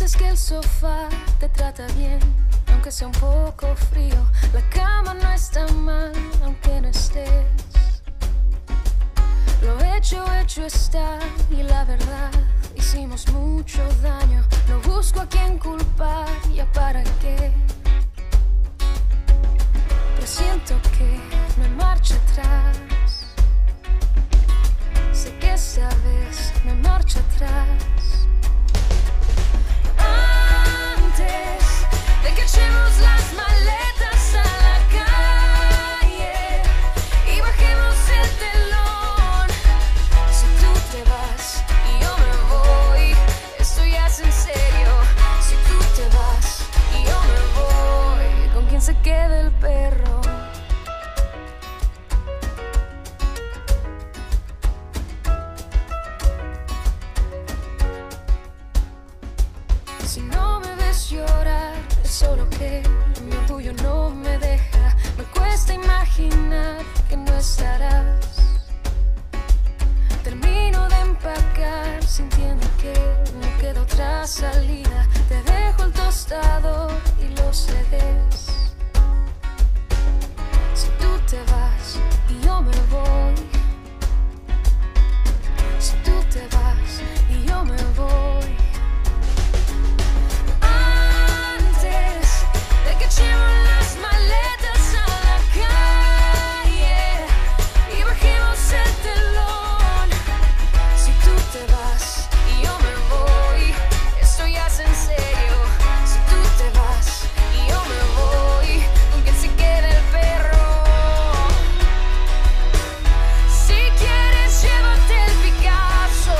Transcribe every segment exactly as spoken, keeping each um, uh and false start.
dices que el sofá te trata bien, aunque sea un poco frío. La cama no está mal, aunque no estés. Lo hecho, hecho está, y la verdad, hicimos mucho daño. No busco a quién culpar, ya para qué. Pero siento que no hay marcha atrás. Sé que esta vez no hay marcha atrás. Antes de que echemos las maletas a la calle y bajemos el telón, si tú te vas y yo me voy, esto ya es en serio. Si tú te vas y yo me voy, ¿con quién se queda el perro? Si no me ves llorar, es solo que mi orgullo no me deja. Me cuesta imaginar que no estarás. Termino de empacar, sintiendo que no queda otra salida. Te dejo el tostador y los C Ds. Si tú te vas y yo me voy, si tú te vas y yo me voy, echemos las maletas a la calle y bajemos el telón. Si tú te vas y yo me voy, esto ya es en serio. Si tú te vas y yo me voy, ¿con quién se queda el perro? Si quieres, llévate el Picasso,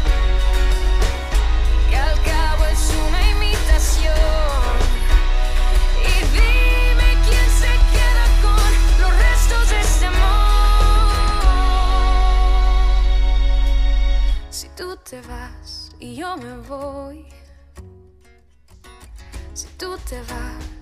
que al cabo es una imitación. Si tú te vas y yo me voy, si tú te vas